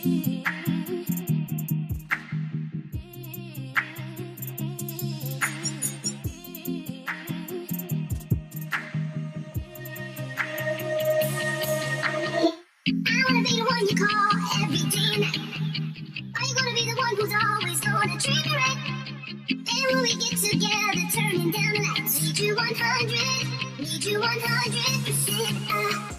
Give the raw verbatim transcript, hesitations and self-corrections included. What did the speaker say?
wanna be the one you call every day and night. Are you gonna be the one who's always gonna treat me right? And when we get together, turning down the lights, need you one hundred, need you one hundred percent.